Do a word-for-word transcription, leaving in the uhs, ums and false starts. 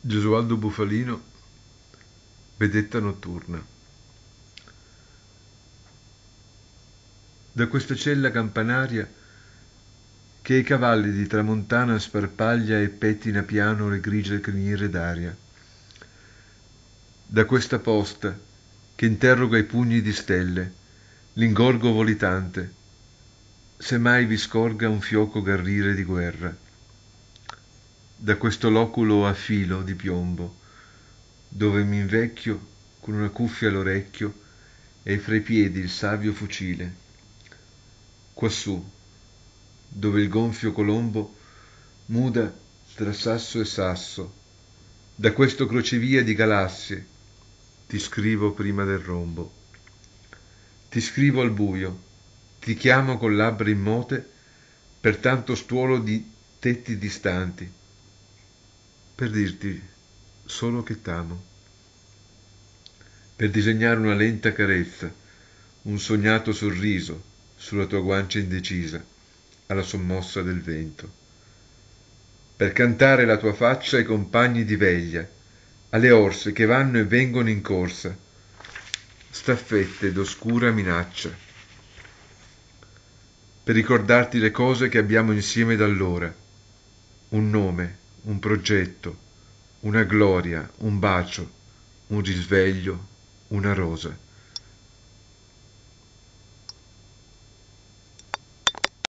Gesualdo Bufalino, Vedetta notturna. Da questa cella campanaria che ai cavalli di tramontana sparpaglia e pettina piano le grigie criniere d'aria, da questa posta che interroga i pugni di stelle, l'ingorgo volitante, se mai vi scorga un fioco garrire di guerra, da questo loculo a filo di piombo, dove m'invecchio con una cuffia all'orecchio e fra i piedi il savio fucile, quassù, dove il gonfio colombo muda tra sasso e sasso, da questo crocevia di galassie, ti scrivo prima del rombo. Ti scrivo al buio, ti chiamo con labbra immote per tanto stuolo di tetti distanti, per dirti solo che t'amo, per disegnare una lenta carezza, un sognato sorriso sulla tua guancia indecisa, alla sommossa del vento, per cantare la tua faccia ai compagni di veglia, alle orse che vanno e vengono in corsa, staffette d'oscura minaccia, per ricordarti le cose che abbiamo insieme da allora, un nome, un progetto, una gloria, un bacio, un risveglio, una rosa.